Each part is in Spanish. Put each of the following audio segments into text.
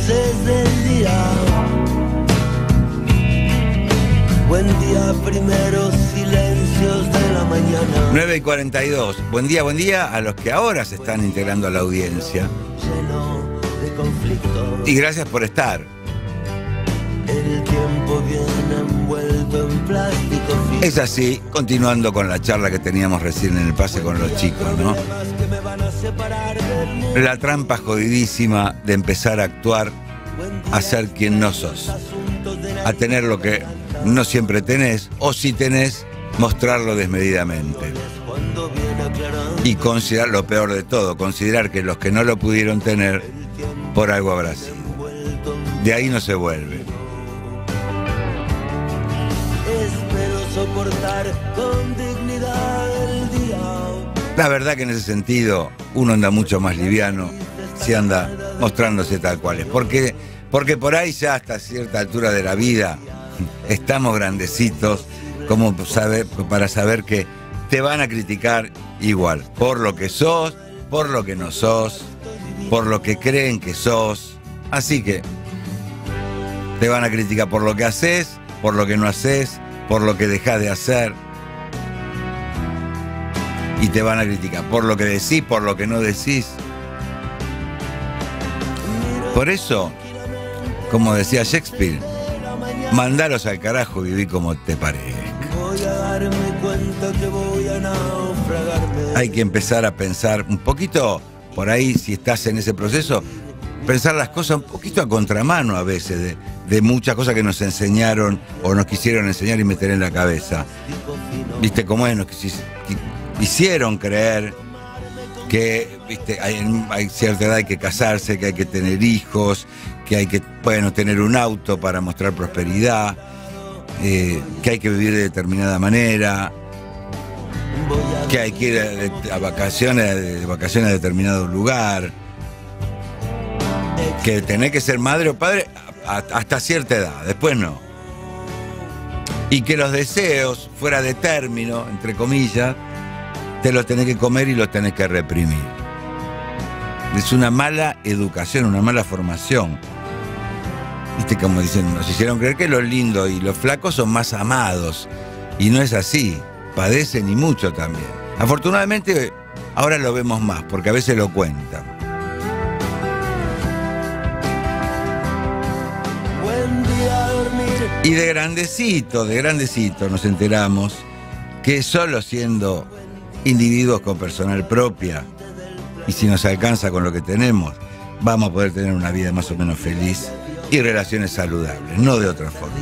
luces del día. Buen día, primeros silencios de la mañana. 9:42. Buen día a los que ahora se están integrando a la audiencia. Lleno de conflictos. Y gracias por estar. El tiempo viene envuelto en plástico fino. Es así, continuando con la charla que teníamos recién en el pase con los chicos, ¿no? La trampa jodidísima de empezar a actuar, a ser quien no sos, a tener lo que no siempre tenés, o si tenés, mostrarlo desmedidamente. Y considerar lo peor de todo, considerar que los que no lo pudieron tener, por algo habrá sido. De ahí no se vuelve. Soportar con dignidad el día. La verdad que en ese sentido uno anda mucho más liviano si anda mostrándose tal cual es. Porque por ahí ya hasta cierta altura de la vida estamos grandecitos como para saber que te van a criticar igual. Por lo que sos, por lo que no sos, por lo que creen que sos. Así que te van a criticar por lo que haces, por lo que no haces, por lo que dejás de hacer, y te van a criticar por lo que decís, por lo que no decís. Por eso, como decía Shakespeare, mandalos al carajo y viví como te parezca. Hay que empezar a pensar un poquito, por ahí si estás en ese proceso, pensar las cosas un poquito a contramano a veces de muchas cosas que nos enseñaron o nos quisieron enseñar y meter en la cabeza. ¿Viste cómo es? Nos hicieron creer que, ¿viste? Hay cierta edad, hay que casarse, que hay que tener hijos, que hay que, bueno, tener un auto para mostrar prosperidad, que hay que vivir de determinada manera, que hay que ir de vacaciones a determinado lugar, que tenés que ser madre o padre hasta cierta edad, después no. Y que los deseos fuera de término, entre comillas, te los tenés que comer y los tenés que reprimir. Es una mala educación, una mala formación. Viste, como dicen, nos hicieron creer que los lindos y los flacos son más amados. Y no es así, padecen y mucho también. Afortunadamente ahora lo vemos más, porque a veces lo cuentan. Y de grandecito nos enteramos que solo siendo individuos con personal propia, y si nos alcanza con lo que tenemos, vamos a poder tener una vida más o menos feliz y relaciones saludables, no de otra forma.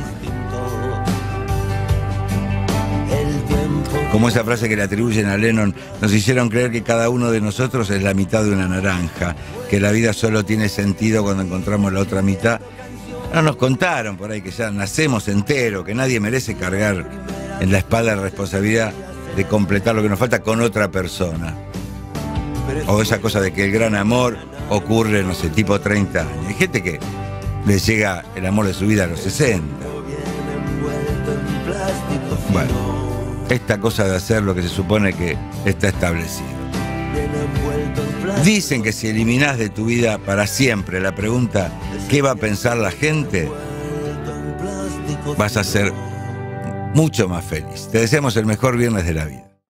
Como esa frase que le atribuyen a Lennon, nos hicieron creer que cada uno de nosotros es la mitad de una naranja, que la vida solo tiene sentido cuando encontramos la otra mitad. No nos contaron por ahí que ya nacemos enteros, que nadie merece cargar en la espalda la responsabilidad de completar lo que nos falta con otra persona. O esa cosa de que el gran amor ocurre, no sé, tipo 30 años. Hay gente que le llega el amor de su vida a los 60. Bueno, esta cosa de hacer lo que se supone que está establecido. Dicen que si eliminás de tu vida para siempre la pregunta ¿qué va a pensar la gente?, vas a ser mucho más feliz. Te deseamos el mejor viernes de la vida.